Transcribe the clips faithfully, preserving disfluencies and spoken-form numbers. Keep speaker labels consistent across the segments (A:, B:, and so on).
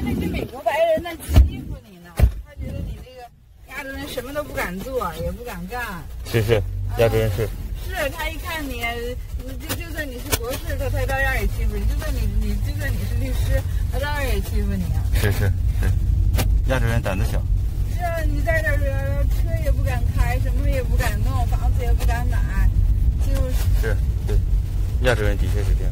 A: 那些美国白人呢欺负你呢，他觉得你这个亚洲人什么都不敢做，也不敢干。
B: 是是，亚洲人是。
A: 是他一看你，你就就算你是博士，他他照样也欺负你；就算你你就算你是律师，他照样也欺负你啊。
B: 是是是，亚洲人胆子小。
A: 是啊，你在这儿车也不敢开，什么也不敢弄，房子也不敢买，就是。
B: 是，对，亚洲人的确是这样。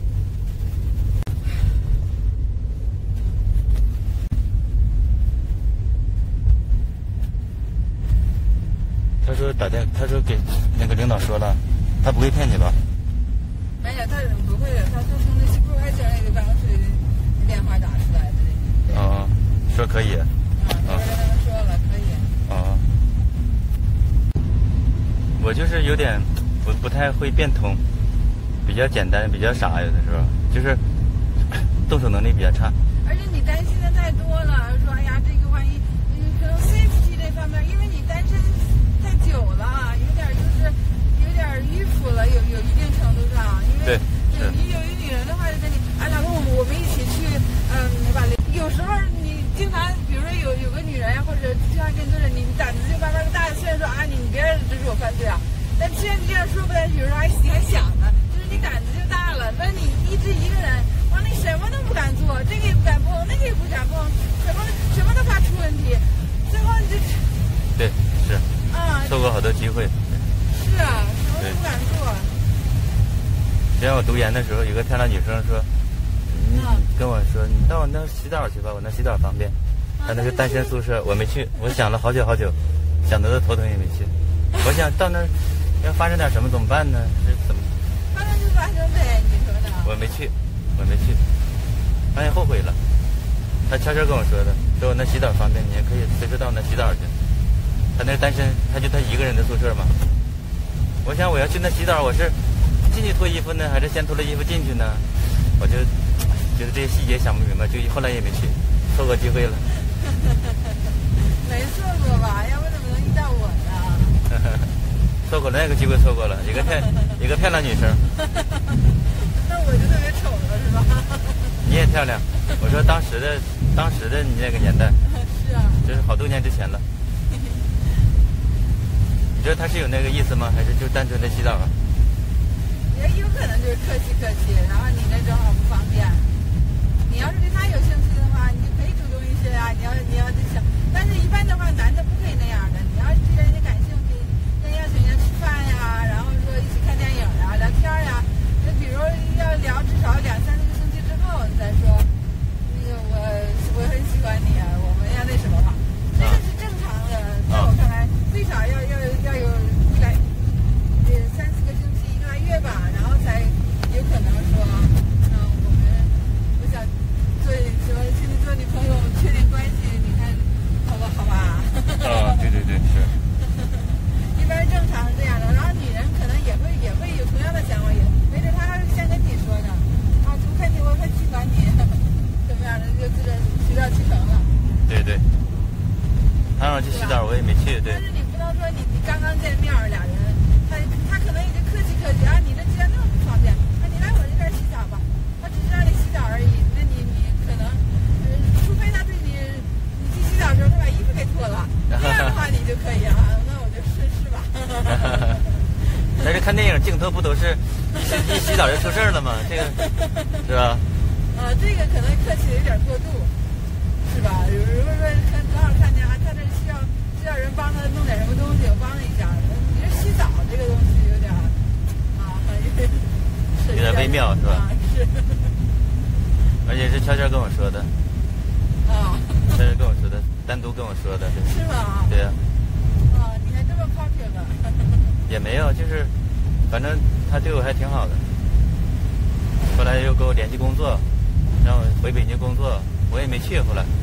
B: 他说打电，他说给那个领导说了，他不会骗你吧？
A: 没有，他不会的，他他从那 supervisor 那个办公室电话打出来的。
B: 哦，说可以。
A: 啊，他跟他们说了，可以。
B: 哦。我就是有点不不太会变通，比较简单，比较傻，有的时候就是动手能力比较差。
A: 而且你担心的太多了，说哎呀，这个万一，嗯，可能 safety 这方面，因为你单身太久了，有点就是有点迂腐了，有有一定程度上，因为有一有一女人的话就跟你，哎，老公，我们一起去，嗯，把有时候你经常，比如说有有个女人或者经常跟你对着你，胆子就慢慢的大，虽然说啊，你你别指使我犯罪啊，但既然你这样说不来，比如说还你还想呢，就是你胆子就大了，那你一直一个人，完了你什么都不敢做，这个也不敢碰，那个也不敢碰，什么什么都怕出问题，最后你就
B: 对是
A: 啊，
B: 错过好多机会。
A: 是啊，什么都不敢做。
B: 之前我读研的时候，有个漂亮女生说，你跟我说，你到我那洗澡去吧，我那洗澡方便。她那是单身宿舍，我没去。我想了好久好久，想得头疼也没去。我想到那要发生点什么怎么办呢？是怎么？
A: 发生就发生呗，你说的。
B: 我没去，我没去，发现后悔了。他悄悄跟我说的，说我那洗澡方便，你也可以随时到我那洗澡去。他那是单身，他就他一个人的宿舍嘛。我想我要去那洗澡，我是进去脱衣服呢，还是先脱了衣服进去呢？我就觉得这些细节想不明白，就后来也没去，错过机会了。
A: 没错过吧？要不怎么能遇到我呢？
B: 错过了那个机会，错过了一个漂一个漂亮女生。
A: 那我就特别丑了是吧？
B: 你也漂亮。我说当时的当时的你那个年代。
A: 是啊。
B: 这是好多年之前了。你觉得他是有那个意思吗？还是就单纯的洗澡啊？
A: 也有可能就是客气客气，然后你那正好不方便。你要是对他有兴趣的话，你就可以主动一些啊。你要你要就想，但是一般的话，男的不可以那样的。你要是对人家感兴趣，那邀请人家吃饭呀，然后说一起看电影呀、聊天呀。那比如要聊至少两三个星期之后，你再说，那个我我很喜欢你啊，我们要那什么吧。这个是正常的，在我看来，最少要要要有一来呃三四个星期一个来月吧，然后才有可能说，嗯，我们我想做什么，请你做女朋友，确定关系，你看好不好吧？
B: 啊，对对对，是。
A: 一般正常是这样的，然后女人可能也会也会有同样的想法，也没准她先跟你说呢，啊，我看你我很喜欢你，怎么样的就这个水到渠成了。
B: 对对。他让我去洗澡，我也没去。对。
A: 但是你不能说你你刚刚见面俩人，他他可能也就客气客气啊，你这既然那么不方便，啊，你来我这边洗澡吧，他只是让你洗澡而已，那你你可能，呃，除非他对你，你去洗澡的时候他把衣服给脱了，这样的话你就可以啊，那我就试试吧。
B: 但是看电影镜头不都是一洗澡就出事儿了吗？这个是吧？
A: 啊，这个可能客气有点过度，是吧？如果说看正好看见啊，他这需要需要人帮他弄点什么东西，我帮他一下。你说洗澡这个东西有点啊，有点
B: 有点微妙，是吧？
A: 啊，是。
B: 而且是悄悄跟我说的。
A: 啊。
B: 悄悄跟我说的，单独跟我说的。
A: 是吗？
B: 对呀。
A: 啊，你还这么 popular。
B: 也没有，就是反正他对我还挺好的。后来又给我联系工作，让我回北京工作，我也没去。后来。